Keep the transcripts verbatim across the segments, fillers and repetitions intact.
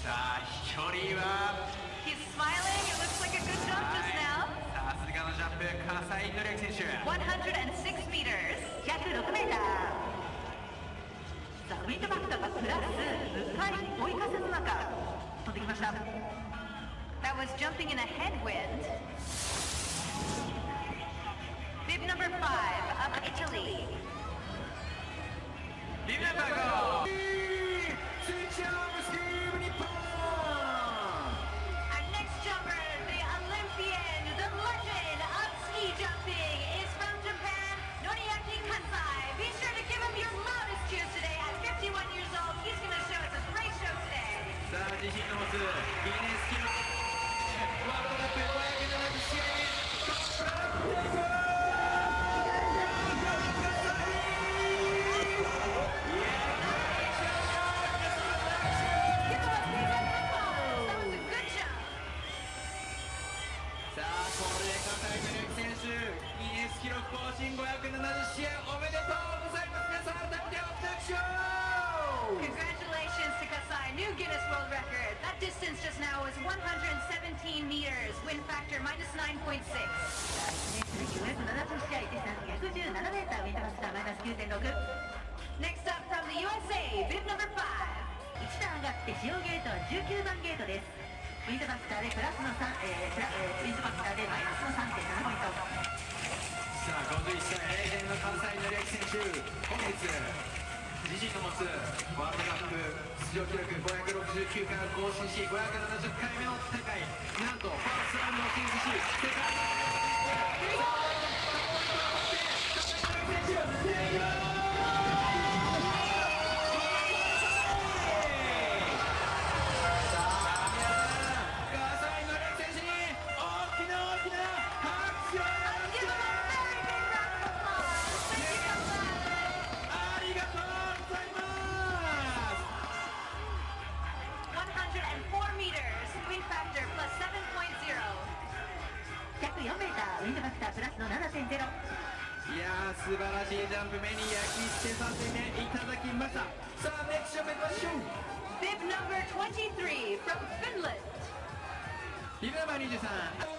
さあ飛距離は He's smiling. It looks like a good jump just now. さすがのジャンプ、葛西紀明選手。 one hundred six meters. ひゃくろくメーター。さあ、ウィンドバックとかプラス、向かい、追い風の中、飛んできました。That was jumping in a headwind. Bib number five of Italy. Bib number go! Switch over, Steve Nippon! Our next jumper, the Olympian, the legend of ski jumping, is from Japan, Noriaki Kansai. Be sure to give him your loudest cheers today. At fifty-one years old, he's going to show us a great show today. さあ自身の持つギネス記録ワールドカップごひゃくななじゅう試合にトップアップ ギネス記録更新ごひゃくななじゅう試合おめでとうございます。皆さん改めてお拍手を。 Congratulations to Kasai, new Guinness World Record. That distance just now was one hundred seventeen meters, wind factor minus nine point six. Next up from the U S A, bib number five. いち段上がって使用ゲートはじゅうきゅうばんゲートです。ウィンドバスターでプラスのさん、えープラえー、ウィンドバスターでマイナスの さんてんなな ポイント。 さあごじゅういっさい永遠の関西紀明選手、本日自身の持つワールドカップ出場記録ごひゃくろくじゅうきゅう回を更新しごひゃくななじゅっかいめの大会、なんとファーストラウンドを進出し世界ひゃくよんメーター、ウィンドバスタープラスの ななてんゼロ。 いやー素晴らしいジャンプ目に焼き付けさせていただきました。さあネクスト目指しましょう。 Bib number twenty-three from Finland. ビブナンバーにじゅうさん。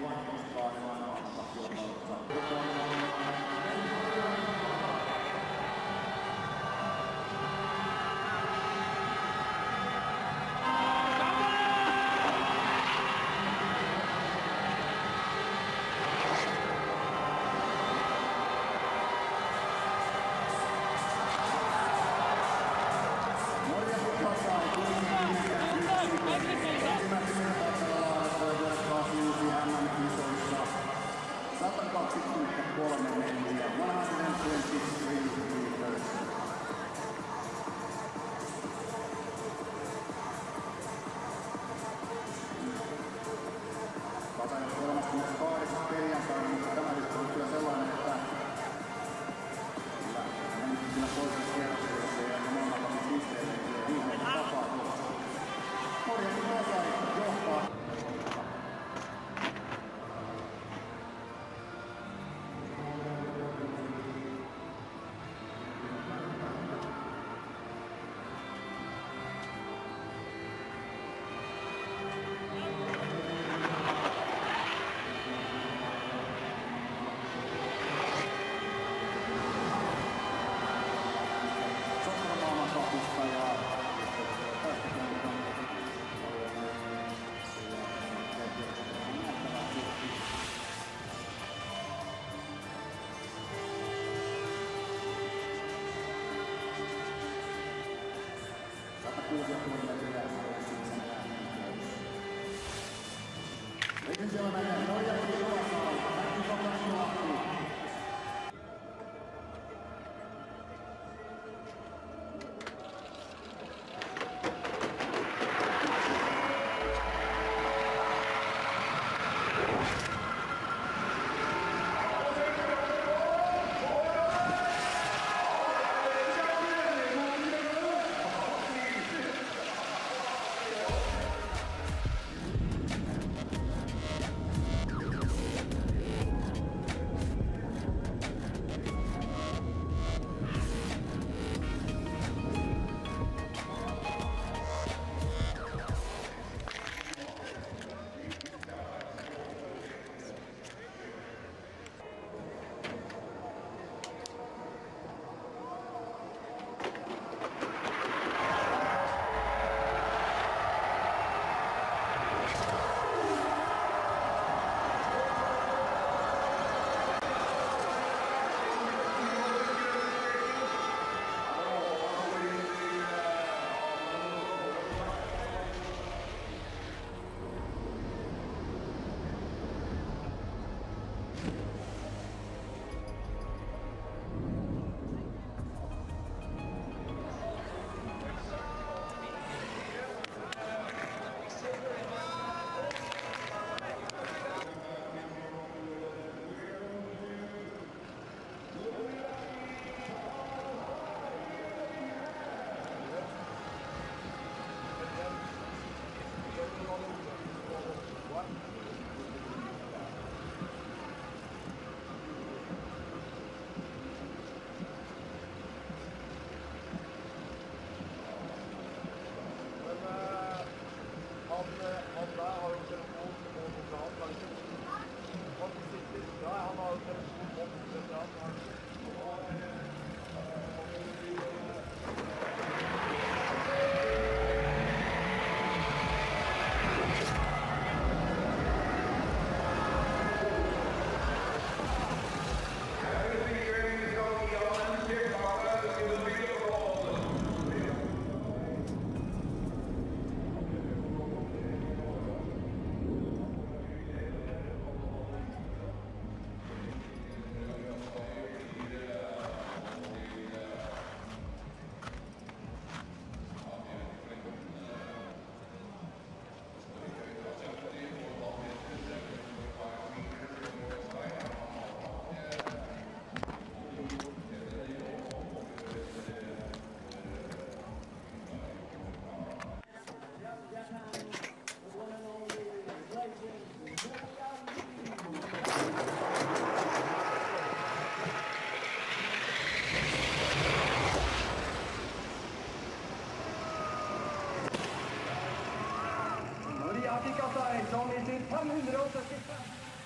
Maria Kasai som i sitt femhundraåttiofem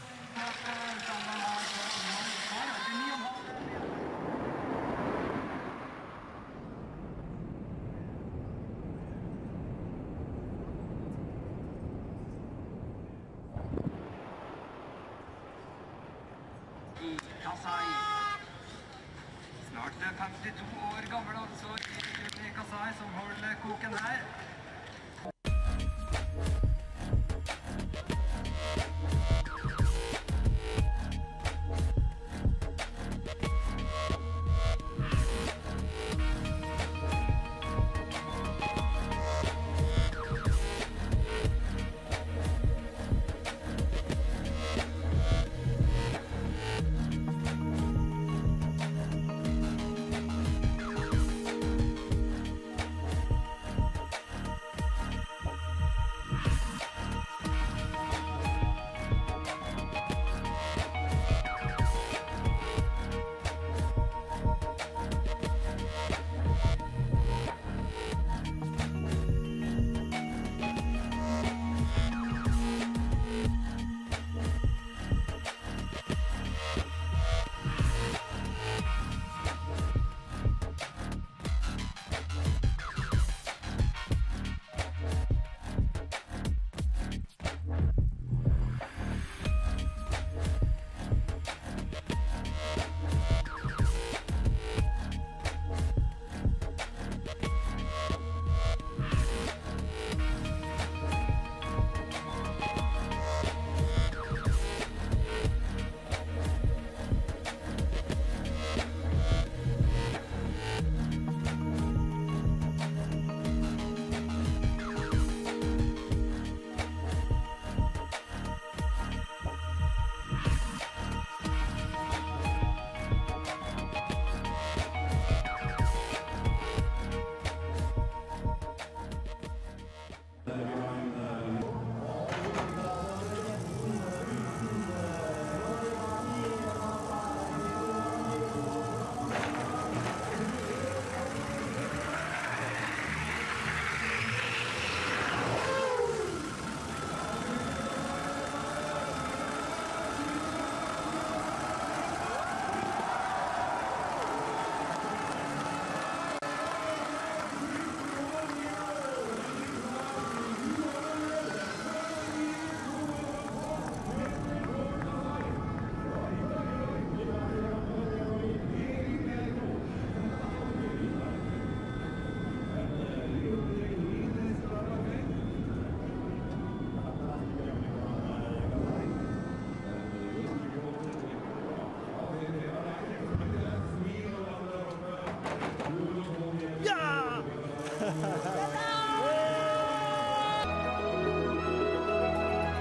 koken här.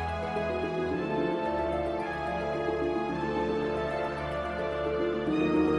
you